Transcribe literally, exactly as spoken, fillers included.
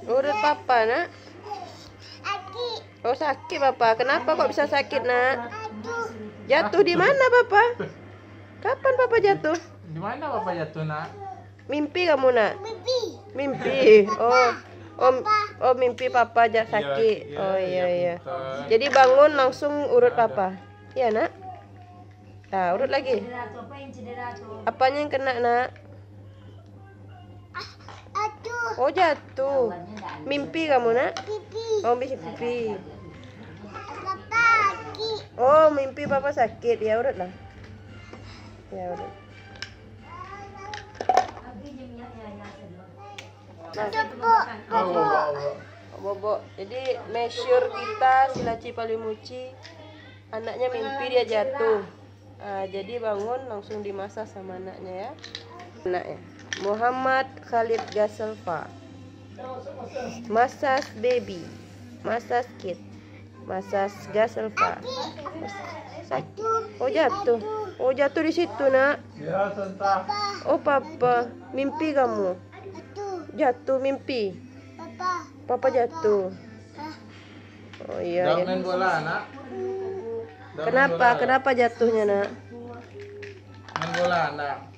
Urut papa, nak. Oh, sakit papa. Kenapa kok bisa sakit, nak? Jatuh di mana papa? Kapan papa jatuh? Di mana papa jatuh, nak? Mimpi kamu, nak? Mimpi. Oh. Oh, oh mimpi papa aja sakit. Oh iya iya. Jadi bangun langsung urut papa. Iya, nak? Nah, urut lagi. Apanya yang kena, nak? Oh, jatuh. Mimpi kamu, nak? Oh, mimpi. Oh, mimpi papa sakit. Ya, urutlah. Ya, urut. Bobo. Jadi measure kita si Laci Palimuci, anaknya mimpi dia jatuh. Nah, jadi bangun langsung dimasak sama anaknya ya. Anaknya Muhammad Khalid Gaselva. Masas baby. Masas kid. Masas Gaselva. Oh, jatuh. Oh, jatuh di situ, nak. Oh, papa. Mimpi kamu. Jatuh mimpi. Papa. Papa jatuh. Oh iya. Jangan Ya. main bola, nak. Kenapa? Kenapa jatuhnya, nak? Main bola, nak.